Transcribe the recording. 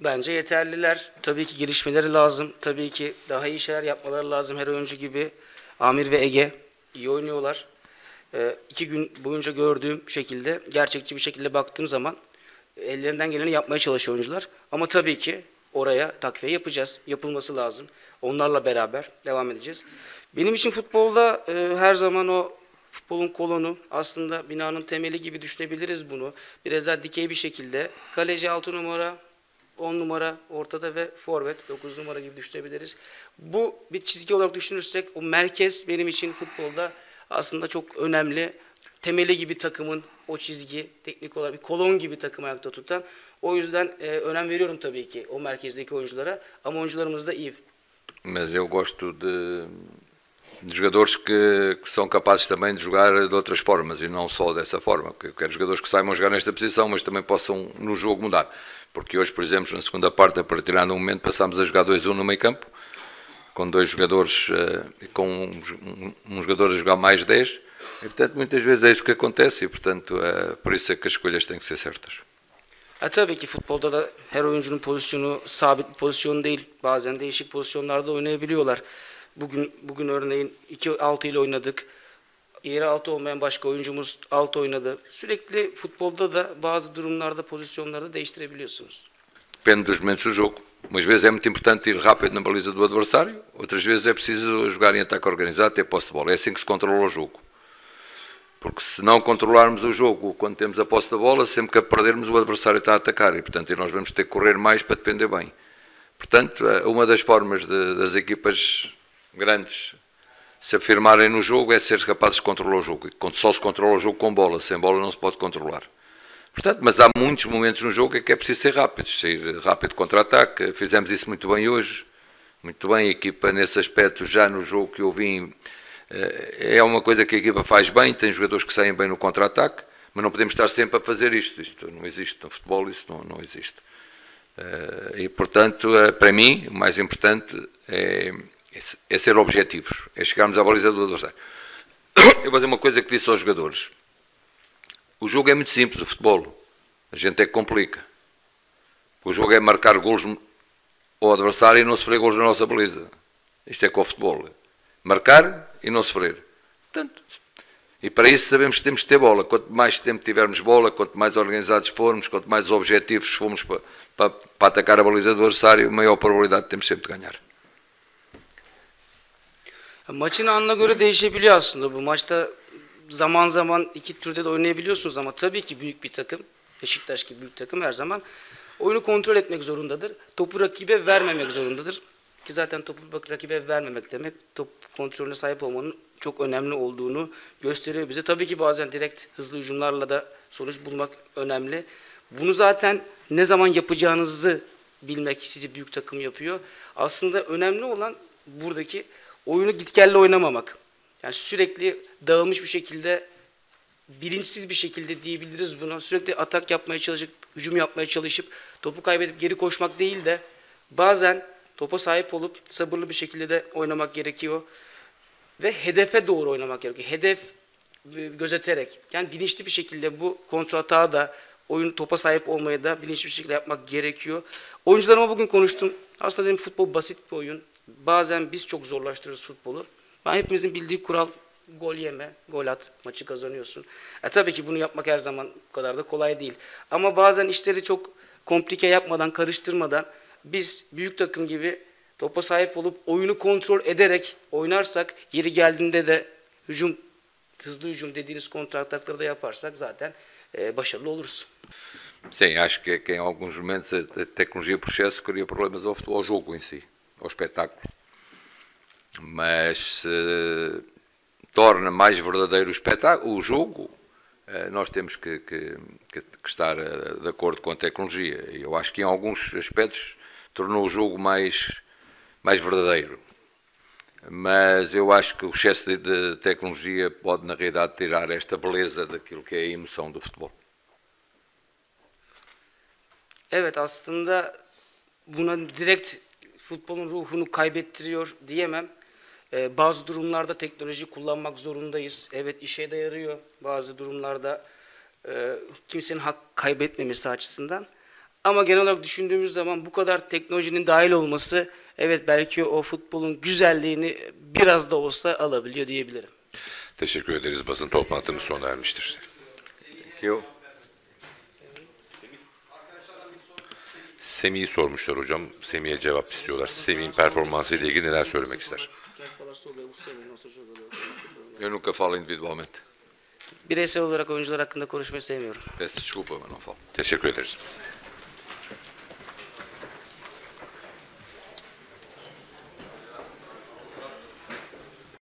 Bence yeterliler. Tabii ki gelişmeleri lazım. Tabii ki daha iyi şeyler yapmaları lazım. Her oyuncu gibi Amir ve Ege iyi oynuyorlar. 2 gün boyunca gördüğüm şekilde, gerçekçi bir şekilde baktığım zaman ellerinden geleni yapmaya çalışıyor oyuncular. Ama tabii ki oraya takviye yapacağız. Yapılması lazım. Onlarla beraber devam edeceğiz. Benim için futbolda her zaman o futbolun kolonu aslında binanın temeli gibi düşünebiliriz bunu. Biraz daha dikey bir şekilde kaleci 6 numara, 10 numara ortada ve forvet 9 numara gibi düşünebiliriz. Bu bir çizgi olarak düşünürsek o merkez benim için futbolda aslında çok önemli. Temeli gibi takımın o çizgi teknik olarak bir kolon gibi takımı ayakta tutan. O yüzden önem veriyorum tabii ki o merkezdeki oyunculara ama oyuncularımız da iyi. Mas eu gosto de jogadores que são capazes também de jogar de outras formas e não só dessa forma. Eu quero jogadores que saibam jogar nesta posição, mas também possam no jogo mudar. Porque hoje, por exemplo, na segunda parte, a partir de um momento, passámos a jogar 2-1 no meio campo, com dois jogadores, com um jogador a jogar mais 10, e portanto muitas vezes é isso que acontece e portanto por isso é que as escolhas têm que ser certas. Tabii ki futbolda da her oyuncunun pozisyonu sabit bir pozisyon değil. Bazen değişik pozisyonlarda oynayabiliyorlar. Bugün örneğin 2-6 ile oynadık. Yeri 6 olmayan başka oyuncumuz 6 oynadı. Sürekli futbolda da bazı durumlarda pozisyonlarda değiştirebiliyorsunuz. Depende dos momentos do jogo. Umas vezes é muito importante ir rápido na baliza do adversário, outras vezes é preciso jogar em ataque organizado, ter posse de bola. É assim que se controla o jogo. Porque se não controlarmos o jogo quando temos a posse da bola, sempre que a perdermos o adversário está a atacar e, portanto, nós vamos ter que correr mais para depender bem. Portanto, uma das formas das equipas grandes se afirmarem no jogo é ser capazes de controlar o jogo. E só se controla o jogo com bola, sem bola não se pode controlar. Portanto, mas há muitos momentos no jogo em que é preciso ser rápidos, sair rápido contra-ataque. Fizemos isso muito bem hoje, muito bem. A equipa nesse aspecto já no jogo que eu vim é uma coisa que a equipa faz bem, tem jogadores que saem bem no contra-ataque, mas não podemos estar sempre a fazer isto. Isto não existe no futebol, isso não existe. E portanto, para mim, o mais importante é ser objetivos, é chegarmos à baliza do adversário. Eu vou dizer uma coisa que disse aos jogadores. O jogo é muito simples, o futebol. A gente é que complica. O jogo é marcar golos ao adversário e não sofrer golos na nossa baliza. Isto é com o futebol. Marcar e não sofrer. Portanto, e para isso sabemos que temos que ter bola. Quanto mais tempo tivermos bola, quanto mais organizados formos, quanto mais objetivos formos para atacar a baliza do adversário, maior probabilidade temos sempre de ganhar. Maçın anına göre değişebiliyor aslında bu. Maçta zaman zaman iki türde de oynayabiliyorsunuz ama tabii ki büyük bir takım, Beşiktaş gibi büyük takım her zaman oyunu kontrol etmek zorundadır. Topu rakibe vermemek zorundadır. Ki zaten topu rakibe vermemek demek top kontrolüne sahip olmanın çok önemli olduğunu gösteriyor bize. Tabii ki bazen direkt hızlı hücumlarla da sonuç bulmak önemli. Bunu zaten ne zaman yapacağınızı bilmek sizi büyük takım yapıyor. Aslında önemli olan buradaki oyunu gitgelli oynamamak. Yani sürekli dağılmış bir şekilde, bilinçsiz bir şekilde diyebiliriz buna. Sürekli atak yapmaya çalışıp, hücum yapmaya çalışıp topu kaybedip geri koşmak değil de bazen topa sahip olup sabırlı bir şekilde de oynamak gerekiyor. Ve hedefe doğru oynamak gerekiyor. Hedef gözeterek. Yani bilinçli bir şekilde bu kontratağı da oyun topa sahip olmayı da bilinçli bir şekilde yapmak gerekiyor. Oyuncularıma bugün konuştum. Aslında dedim futbol basit bir oyun. Bazen biz çok zorlaştırırız futbolu. Hepimizin bildiği kural gol yeme, gol at, maçı kazanıyorsun. Tabii ki bunu yapmak her zaman bu kadar da kolay değil. Ama bazen işleri çok komplike yapmadan, karıştırmadan biz büyük takım gibi topa sahip olup oyunu kontrol ederek oynarsak, yeri geldiğinde de hücum, hızlı hücum dediğiniz kontra atakları da yaparsak zaten başarılı oluruz. Sim, acho que em alguns momentos a tecnologia por excesso cria problemas ao futebol, ao jogo em si, ao espetáculo. Mas torna mais verdadeiro o espetáculo, o jogo, nós temos que estar de acordo com a tecnologia. Eu acho que em alguns aspectos tornou o jogo mais verdadeiro. Mas eu acho que o excesso de tecnologia pode, na realidade, tirar esta beleza daquilo que é a emoção do futebol. Evet, aslında buna direkt futbolun ruhunu kaybettiriyor diyemem. Bazı durumlarda teknoloji kullanmak zorundayız. Evet, işe de yarıyor bazı durumlarda kimsenin hak kaybetmemesi açısından. Ama genel olarak düşündüğümüz zaman bu kadar teknolojinin dahil olması evet belki o futbolun güzelliğini biraz da olsa alabiliyor diyebilirim. Teşekkür ederiz. Basın toplantımız sona ermiştir. Thank you. Semih'i sormuşlar hocam. Semih'e cevap istiyorlar. Semih'in performansı ile ilgili neler söylemek ister? Eu nunca falo individualmente. Bireysel olarak oyuncular hakkında konuşmayı sevmiyorum. Peço desculpa, mas não falo. Teşekkür ederiz.